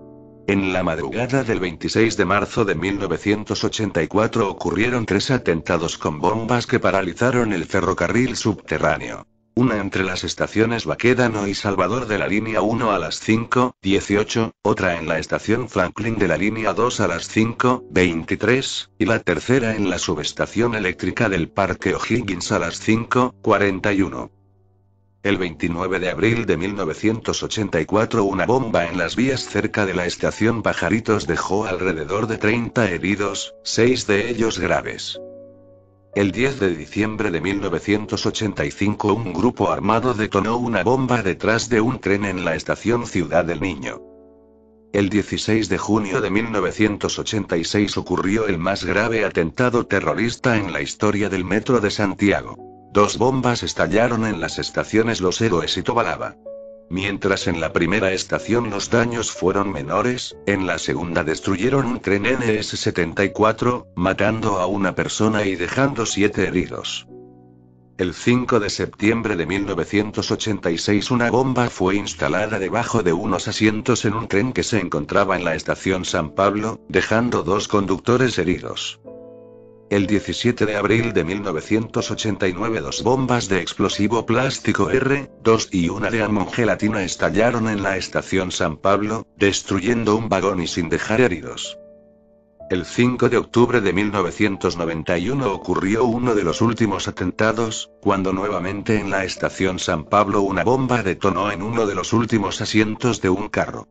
B: En la madrugada del veintiséis de marzo de mil novecientos ochenta y cuatro ocurrieron tres atentados con bombas que paralizaron el ferrocarril subterráneo. Una entre las estaciones Baquedano y Salvador de la línea uno a las cinco dieciocho, otra en la estación Franklin de la línea dos a las cinco veintitrés, y la tercera en la subestación eléctrica del Parque O'Higgins a las cinco cuarenta y uno. El veintinueve de abril de mil novecientos ochenta y cuatro una bomba en las vías cerca de la estación Pajaritos dejó alrededor de treinta heridos, seis de ellos graves. El diez de diciembre de mil novecientos ochenta y cinco un grupo armado detonó una bomba detrás de un tren en la estación Ciudad del Niño. El dieciséis de junio de mil novecientos ochenta y seis ocurrió el más grave atentado terrorista en la historia del metro de Santiago. Dos bombas estallaron en las estaciones Los Héroes y Tobalaba. Mientras en la primera estación los daños fueron menores, en la segunda destruyeron un tren ene ese setenta y cuatro, matando a una persona y dejando siete heridos. El cinco de septiembre de mil novecientos ochenta y seis una bomba fue instalada debajo de unos asientos en un tren que se encontraba en la estación San Pablo, dejando dos conductores heridos. El diecisiete de abril de mil novecientos ochenta y nueve dos bombas de explosivo plástico erre dos y una de amón gelatina estallaron en la estación San Pablo, destruyendo un vagón y sin dejar heridos. El cinco de octubre de mil novecientos noventa y uno ocurrió uno de los últimos atentados, cuando nuevamente en la estación San Pablo una bomba detonó en uno de los últimos asientos de un carro.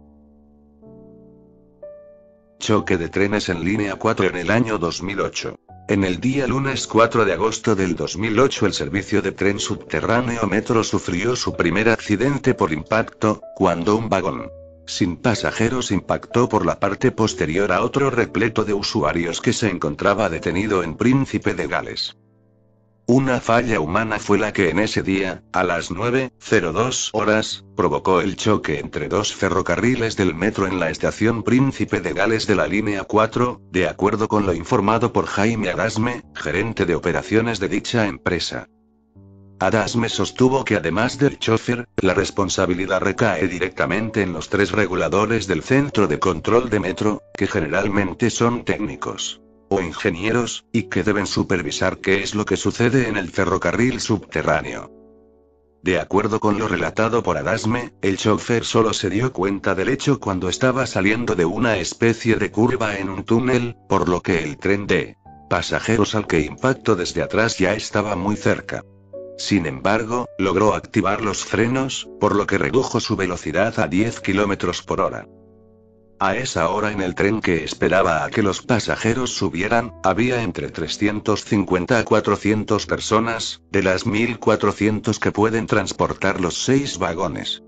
B: Choque de trenes en línea cuatro en el año dos mil ocho. En el día lunes cuatro de agosto del dos mil ocho el servicio de tren subterráneo Metro sufrió su primer accidente por impacto, cuando un vagón sin pasajeros impactó por la parte posterior a otro repleto de usuarios que se encontraba detenido en Príncipe de Gales. Una falla humana fue la que en ese día, a las nueve cero dos horas, provocó el choque entre dos ferrocarriles del metro en la estación Príncipe de Gales de la línea cuatro, de acuerdo con lo informado por Jaime Adasme, gerente de operaciones de dicha empresa. Adasme sostuvo que además del chofer, la responsabilidad recae directamente en los tres reguladores del centro de control de metro, que generalmente son técnicos o ingenieros, y que deben supervisar qué es lo que sucede en el ferrocarril subterráneo. De acuerdo con lo relatado por Adasme, el chofer solo se dio cuenta del hecho cuando estaba saliendo de una especie de curva en un túnel, por lo que el tren de pasajeros al que impactó desde atrás ya estaba muy cerca. Sin embargo, logró activar los frenos, por lo que redujo su velocidad a diez kilómetros por hora. A esa hora en el tren que esperaba a que los pasajeros subieran, había entre trescientos cincuenta a cuatrocientas personas, de las mil cuatrocientas que pueden transportar los seis vagones.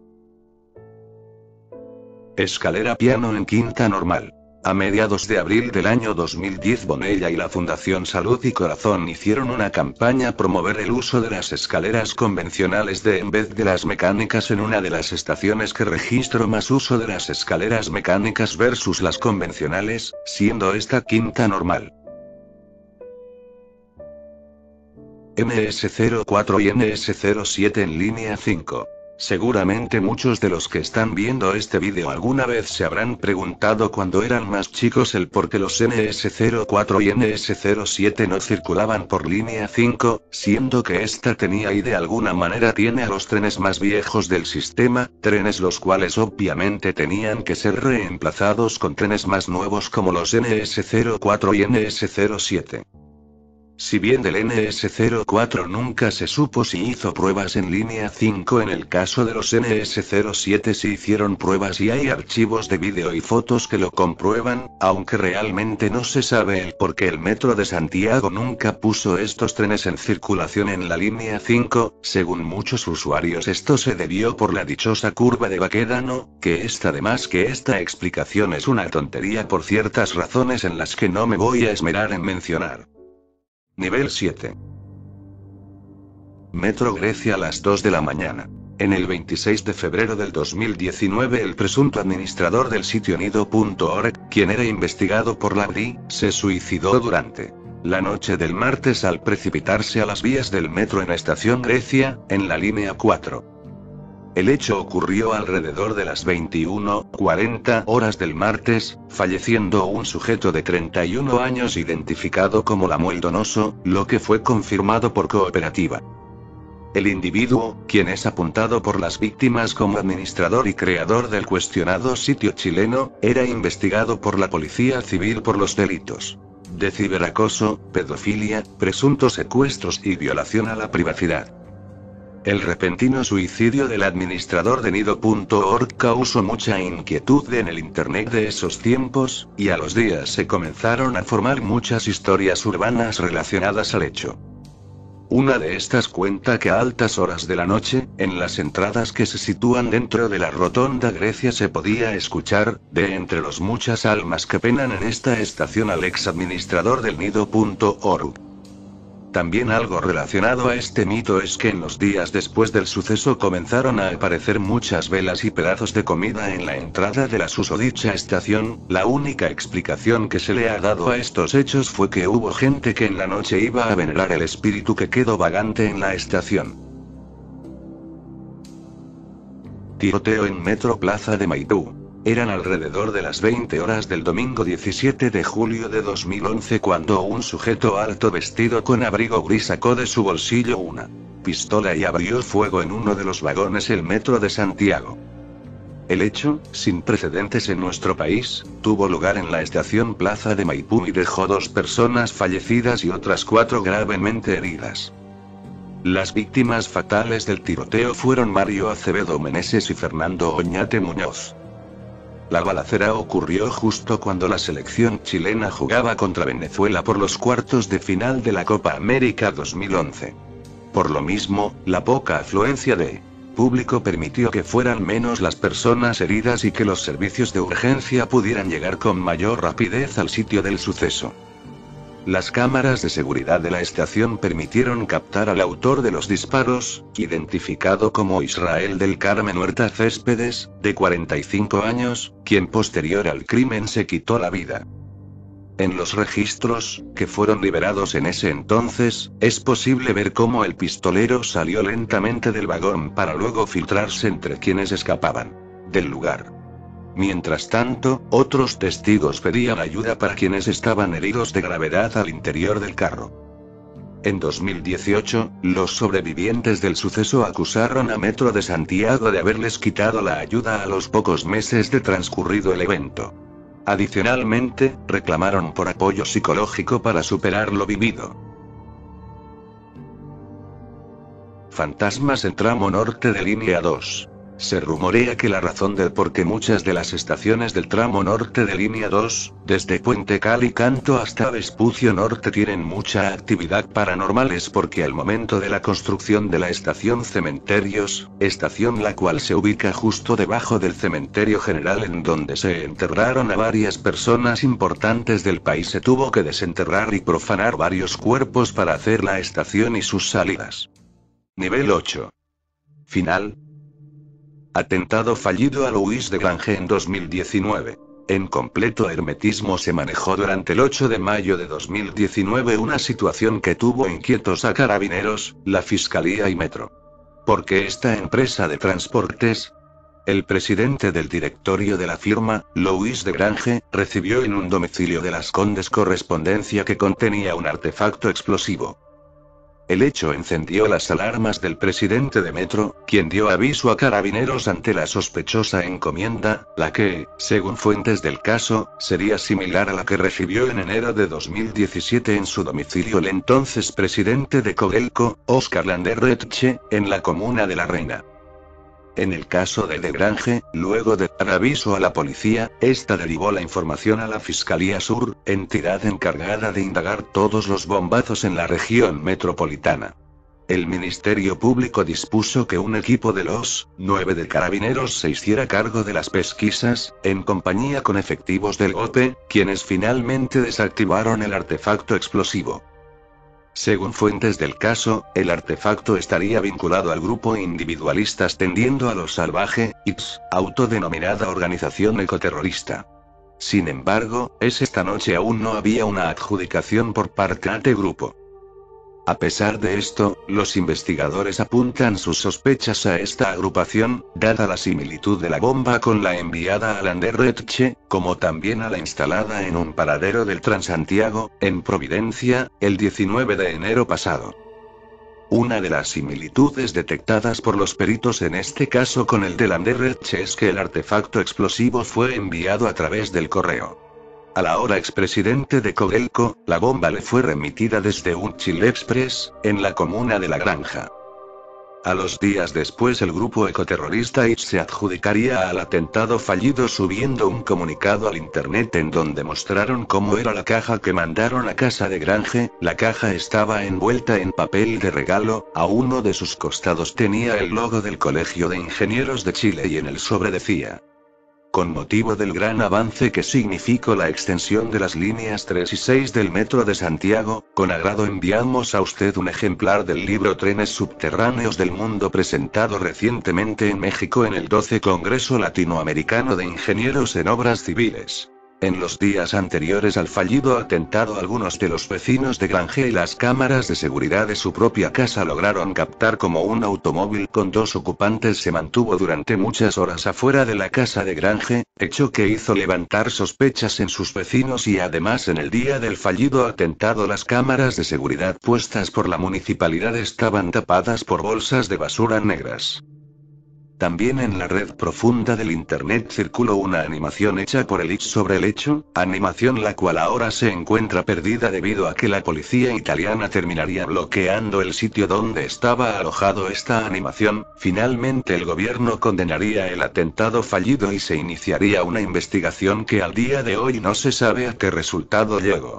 B: Escalera piano en Quinta Normal. A mediados de abril del año dos mil diez Bonella y la Fundación Salud y Corazón hicieron una campaña a promover el uso de las escaleras convencionales de en vez de las mecánicas en una de las estaciones que registró más uso de las escaleras mecánicas versus las convencionales, siendo esta Quinta Normal. ene ese cero cuatro y ene ese cero siete en línea cinco. Seguramente muchos de los que están viendo este vídeo alguna vez se habrán preguntado cuando eran más chicos el por qué los ene ese cero cuatro y ene ese cero siete no circulaban por línea cinco, siendo que esta tenía y de alguna manera tiene a los trenes más viejos del sistema, trenes los cuales obviamente tenían que ser reemplazados con trenes más nuevos como los ene ese cero cuatro y ene ese cero siete. Si bien del ene ese cero cuatro nunca se supo si hizo pruebas en línea cinco, en el caso de los ene ese cero siete sí hicieron pruebas y hay archivos de vídeo y fotos que lo comprueban, aunque realmente no se sabe el por qué el Metro de Santiago nunca puso estos trenes en circulación en la línea cinco, según muchos usuarios esto se debió por la dichosa curva de Baquedano, que está de más que esta explicación es una tontería por ciertas razones en las que no me voy a esmerar en mencionar. Nivel siete. Metro Grecia a las dos de la mañana. En el veintiséis de febrero del dos mil diecinueve el presunto administrador del sitio nido punto org, quien era investigado por la B R I, se suicidó durante la noche del martes al precipitarse a las vías del metro en Estación Grecia, en la línea cuatro. El hecho ocurrió alrededor de las veintiuna cuarenta horas del martes, falleciendo un sujeto de treinta y un años identificado como Lamuel Donoso, lo que fue confirmado por Cooperativa. El individuo, quien es apuntado por las víctimas como administrador y creador del cuestionado sitio chileno, era investigado por la Policía Civil por los delitos de ciberacoso, pedofilia, presuntos secuestros y violación a la privacidad. El repentino suicidio del administrador de nido punto org causó mucha inquietud en el internet de esos tiempos, y a los días se comenzaron a formar muchas historias urbanas relacionadas al hecho. Una de estas cuenta que a altas horas de la noche, en las entradas que se sitúan dentro de la Rotonda Grecia se podía escuchar, de entre los muchas almas que penan en esta estación al ex administrador del nido punto org. También algo relacionado a este mito es que en los días después del suceso comenzaron a aparecer muchas velas y pedazos de comida en la entrada de la susodicha estación. La única explicación que se le ha dado a estos hechos fue que hubo gente que en la noche iba a venerar el espíritu que quedó vagante en la estación. Tiroteo en Metro Plaza de Maipú. Eran alrededor de las veinte horas del domingo diecisiete de julio de dos mil once cuando un sujeto alto vestido con abrigo gris sacó de su bolsillo una pistola y abrió fuego en uno de los vagones del Metro de Santiago. El hecho, sin precedentes en nuestro país, tuvo lugar en la estación Plaza de Maipú y dejó dos personas fallecidas y otras cuatro gravemente heridas. Las víctimas fatales del tiroteo fueron Mario Acevedo Meneses y Fernando Oñate Muñoz. La balacera ocurrió justo cuando la selección chilena jugaba contra Venezuela por los cuartos de final de la Copa América dos mil once. Por lo mismo, la poca afluencia de público permitió que fueran menos las personas heridas y que los servicios de urgencia pudieran llegar con mayor rapidez al sitio del suceso. Las cámaras de seguridad de la estación permitieron captar al autor de los disparos, identificado como Israel del Carmen Huerta Céspedes, de cuarenta y cinco años, quien posterior al crimen se quitó la vida. En los registros, que fueron liberados en ese entonces, es posible ver cómo el pistolero salió lentamente del vagón para luego filtrarse entre quienes escapaban del lugar. Mientras tanto, otros testigos pedían ayuda para quienes estaban heridos de gravedad al interior del carro. En dos mil dieciocho, los sobrevivientes del suceso acusaron a Metro de Santiago de haberles quitado la ayuda a los pocos meses de transcurrido el evento. Adicionalmente, reclamaron por apoyo psicológico para superar lo vivido. Fantasmas en tramo norte de línea dos. Se rumorea que la razón del por qué muchas de las estaciones del tramo norte de línea dos, desde Puente Calicanto hasta Vespucio Norte tienen mucha actividad paranormal es porque al momento de la construcción de la estación Cementerios, estación la cual se ubica justo debajo del cementerio general en donde se enterraron a varias personas importantes del país, se tuvo que desenterrar y profanar varios cuerpos para hacer la estación y sus salidas. Nivel ocho. Final. Atentado fallido a Louis de Grange en dos mil diecinueve. En completo hermetismo se manejó durante el ocho de mayo de dos mil diecinueve una situación que tuvo inquietos a carabineros, la Fiscalía y Metro. ¿Por qué esta empresa de transportes? El presidente del directorio de la firma, Louis de Grange, recibió en un domicilio de Las Condes correspondencia que contenía un artefacto explosivo. El hecho encendió las alarmas del presidente de Metro, quien dio aviso a Carabineros ante la sospechosa encomienda, la que, según fuentes del caso, sería similar a la que recibió en enero de dos mil diecisiete en su domicilio el entonces presidente de Codelco, Óscar Landerretche, en la comuna de La Reina. En el caso de Degrange, luego de dar aviso a la policía, esta derivó la información a la Fiscalía Sur, entidad encargada de indagar todos los bombazos en la región metropolitana. El Ministerio Público dispuso que un equipo de los nueve de Carabineros se hiciera cargo de las pesquisas, en compañía con efectivos del O P E, quienes finalmente desactivaron el artefacto explosivo. Según fuentes del caso, el artefacto estaría vinculado al grupo individualistas tendiendo a lo salvaje, I T S, autodenominada organización ecoterrorista. Sin embargo, es esta noche aún no había una adjudicación por parte de este grupo. A pesar de esto, los investigadores apuntan sus sospechas a esta agrupación, dada la similitud de la bomba con la enviada a Landerretche, como también a la instalada en un paradero del Transantiago, en Providencia, el diecinueve de enero pasado. Una de las similitudes detectadas por los peritos en este caso con el de Landerretche es que el artefacto explosivo fue enviado a través del correo. Al ahora expresidente de Codelco, la bomba le fue remitida desde un Chile Express, en la comuna de La Granja. A los días después el grupo ecoterrorista I T S se adjudicaría al atentado fallido subiendo un comunicado al internet en donde mostraron cómo era la caja que mandaron a casa de Grange. La caja estaba envuelta en papel de regalo, a uno de sus costados tenía el logo del Colegio de Ingenieros de Chile y en el sobre decía: con motivo del gran avance que significó la extensión de las líneas tres y seis del Metro de Santiago, con agrado enviamos a usted un ejemplar del libro Trenes Subterráneos del Mundo presentado recientemente en México en el doce Congreso Latinoamericano de Ingenieros en Obras Civiles. En los días anteriores al fallido atentado, algunos de los vecinos de Grange y las cámaras de seguridad de su propia casa lograron captar cómo un automóvil con dos ocupantes se mantuvo durante muchas horas afuera de la casa de Grange, hecho que hizo levantar sospechas en sus vecinos y además en el día del fallido atentado las cámaras de seguridad puestas por la municipalidad estaban tapadas por bolsas de basura negras. También en la red profunda del internet circuló una animación hecha por el I T S sobre el hecho, animación la cual ahora se encuentra perdida debido a que la policía italiana terminaría bloqueando el sitio donde estaba alojado esta animación. Finalmente el gobierno condenaría el atentado fallido y se iniciaría una investigación que al día de hoy no se sabe a qué resultado llegó.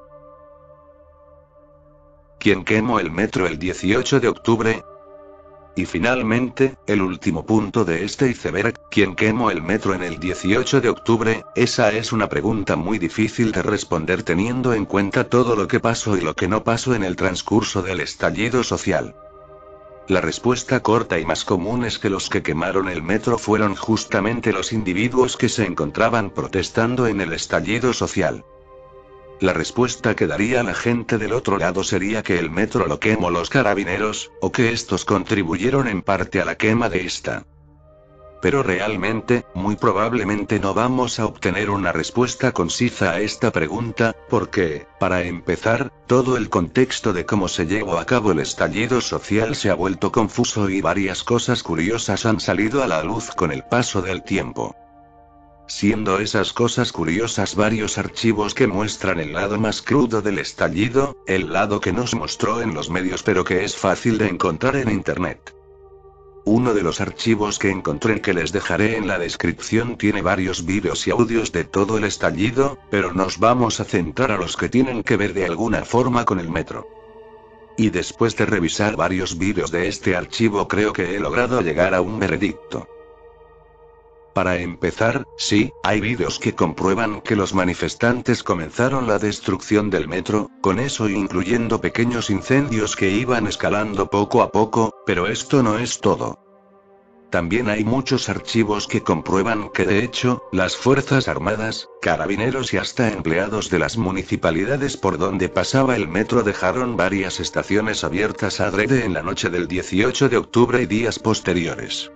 B: ¿Quién quemó el metro el dieciocho de octubre? Y finalmente, el último punto de este iceberg, ¿quién quemó el metro en el dieciocho de octubre? Esa es una pregunta muy difícil de responder teniendo en cuenta todo lo que pasó y lo que no pasó en el transcurso del estallido social. La respuesta corta y más común es que los que quemaron el metro fueron justamente los individuos que se encontraban protestando en el estallido social. La respuesta que daría la gente del otro lado sería que el metro lo quemó los carabineros, o que estos contribuyeron en parte a la quema de esta. Pero realmente, muy probablemente no vamos a obtener una respuesta concisa a esta pregunta, porque, para empezar, todo el contexto de cómo se llevó a cabo el estallido social se ha vuelto confuso y varias cosas curiosas han salido a la luz con el paso del tiempo. Siendo esas cosas curiosas varios archivos que muestran el lado más crudo del estallido, el lado que no se mostró en los medios pero que es fácil de encontrar en internet. Uno de los archivos que encontré que les dejaré en la descripción tiene varios vídeos y audios de todo el estallido, pero nos vamos a centrar a los que tienen que ver de alguna forma con el metro. Y después de revisar varios vídeos de este archivo creo que he logrado llegar a un veredicto. Para empezar, sí, hay vídeos que comprueban que los manifestantes comenzaron la destrucción del metro, con eso incluyendo pequeños incendios que iban escalando poco a poco, pero esto no es todo. También hay muchos archivos que comprueban que de hecho, las Fuerzas Armadas, carabineros y hasta empleados de las municipalidades por donde pasaba el metro dejaron varias estaciones abiertas adrede en la noche del dieciocho de octubre y días posteriores.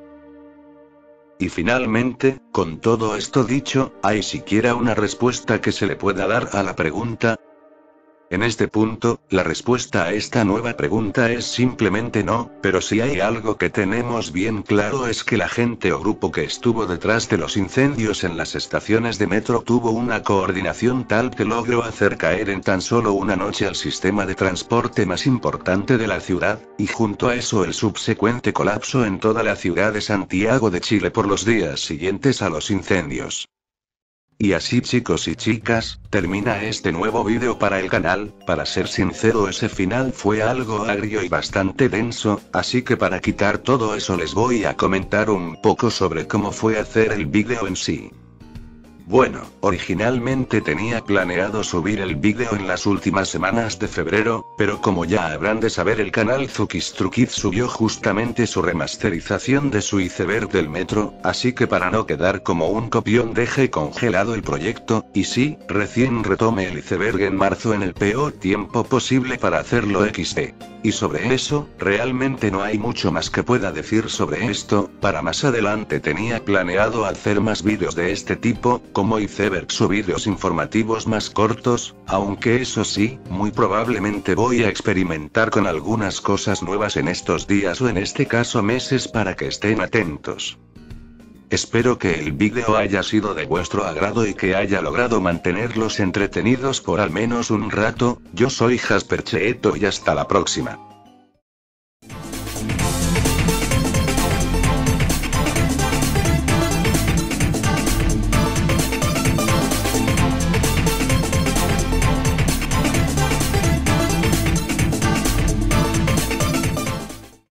B: Y finalmente, con todo esto dicho, ¿hay siquiera una respuesta que se le pueda dar a la pregunta? En este punto, la respuesta a esta nueva pregunta es simplemente no, pero si hay algo que tenemos bien claro es que la gente o grupo que estuvo detrás de los incendios en las estaciones de metro tuvo una coordinación tal que logró hacer caer en tan solo una noche al sistema de transporte más importante de la ciudad, y junto a eso el subsecuente colapso en toda la ciudad de Santiago de Chile por los días siguientes a los incendios. Y así, chicos y chicas, termina este nuevo vídeo para el canal. Para ser sincero, ese final fue algo agrio y bastante denso, así que para quitar todo eso les voy a comentar un poco sobre cómo fue hacer el vídeo en sí. Bueno, originalmente tenía planeado subir el vídeo en las últimas semanas de febrero, pero como ya habrán de saber, el canal Zukistrukiz subió justamente su remasterización de su iceberg del metro, así que para no quedar como un copión dejé congelado el proyecto, y sí, recién retomé el iceberg en marzo en el peor tiempo posible para hacerlo equis de. Y sobre eso, realmente no hay mucho más que pueda decir sobre esto. Para más adelante tenía planeado hacer más vídeos de este tipo, como icebergs o vídeos informativos más cortos, aunque eso sí, muy probablemente voy a experimentar con algunas cosas nuevas en estos días o en este caso meses para que estén atentos. Espero que el vídeo haya sido de vuestro agrado y que haya logrado mantenerlos entretenidos por al menos un rato. Yo soy Jasper Cheeto y hasta la próxima.